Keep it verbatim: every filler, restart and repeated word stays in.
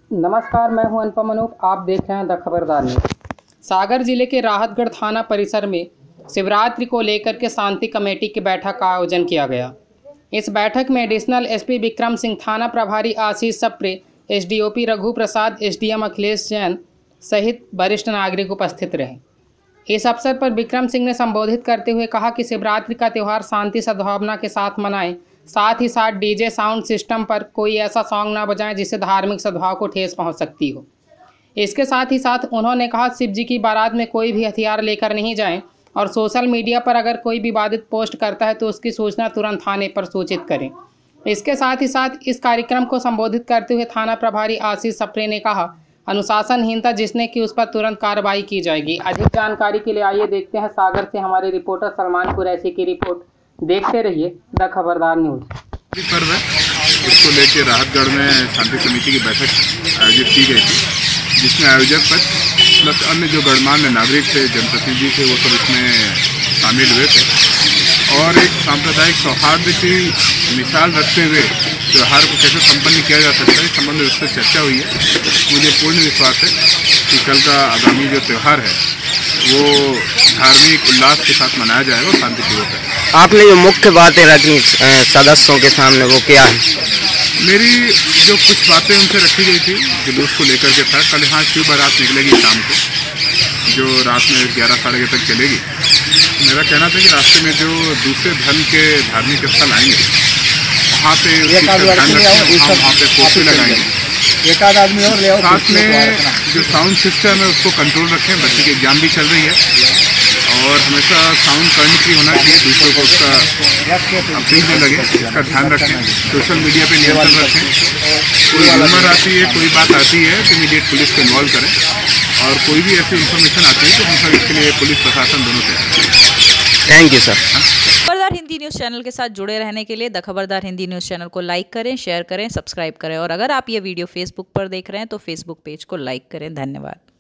नमस्कार, मैं हूं अनुपम अनूप। आप देख रहे हैं द खबरदार न्यूज़। सागर जिले के राहतगढ़ थाना परिसर में शिवरात्रि को लेकर के शांति कमेटी की बैठक का आयोजन किया गया। इस बैठक में एडिशनल एसपी विक्रम सिंह, थाना प्रभारी आशीष सप्रे, एसडीओपी रघु प्रसाद, एसडीएम अखिलेश जैन सहित वरिष्ठ नागरिक उपस्थित रहे। इस अवसर पर विक्रम सिंह ने संबोधित करते हुए कहा कि शिवरात्रि का त्यौहार शांति सद्भावना के साथ मनाएं, साथ ही साथ डीजे साउंड सिस्टम पर कोई ऐसा सॉन्ग ना बजाएं जिससे धार्मिक सद्भाव को ठेस पहुंच सकती हो। इसके साथ ही साथ उन्होंने कहा शिव जी की बारात में कोई भी हथियार लेकर नहीं जाएं और सोशल मीडिया पर अगर कोई विवादित पोस्ट करता है तो उसकी सूचना तुरंत थाने पर सूचित करें। इसके साथ ही साथ इस कार्यक्रम को संबोधित करते हुए थाना प्रभारी आशीष सप्रे ने कहा, अनुशासनहीनता जिसने की उस पर तुरंत कार्रवाई की जाएगी। अधिक जानकारी के लिए आइए देखते हैं सागर से हमारे रिपोर्टर सलमान कुरैशी की रिपोर्ट। देखते रहिए द खबरदार न्यूज़। पर्व है, उसको लेकर राहतगढ़ में शांति समिति की बैठक आयोजित की गई थी, जिसमें आयोजक पद प्लस अन्य जो गणमान्य नागरिक थे, जनप्रतिनिधि थे, वो सब इसमें शामिल हुए थे और एक सांप्रदायिक सौहार्द की मिसाल रखते हुए त्यौहार को कैसे संपन्न किया जा सकता है इस संबंध में उससे चर्चा हुई है। मुझे पूर्ण विश्वास है कि कल का आगामी जो त्यौहार है वो धार्मिक उल्लास के साथ मनाया जाएगा और शांतिपूर्वक है। आपने जो मुख्य बातें रखी सदस्यों के सामने वो क्या है? मेरी जो कुछ बातें उनसे रखी गई थी जुलूस को लेकर के था। कल यहाँ शिव बारात निकलेगी शाम को, जो रात में ग्यारह साढ़े ग्यारह तक चलेगी। मेरा कहना था कि रास्ते में जो दूसरे धर्म के धार्मिक स्थल आएंगे वहाँ पे ध्यान रखें, वहाँ पे पोस्टर लगाएंगे। एक आध आदमी और ले आओ। साथ में जो साउंड सिस्टम है उसको कंट्रोल रखें। बच्चे की एग्जाम भी चल रही है और हमेशा साउंड कर्णप्रिय होना चाहिए, दूसरों को उसका अपील न लगे, इसका ध्यान रखें। सोशल मीडिया पे नियंत्रण रखें। कोई रूमर आती है, कोई बात आती है तो इमीडिएट पुलिस को इन्वॉल्व करें और कोई भी ऐसी इन्फॉर्मेशन आती है तो हम सब इसके लिए पुलिस प्रशासन दोनों तैयार हैं। Thank you sir. Khabardar Hindi news channel के साथ जुड़े रहने के लिए the Khabardar Hindi news channel को लाइक करें, शेयर करें, सब्सक्राइब करें और अगर आप ये वीडियो फेसबुक पर देख रहे हैं तो फेसबुक पेज को लाइक करें। धन्यवाद।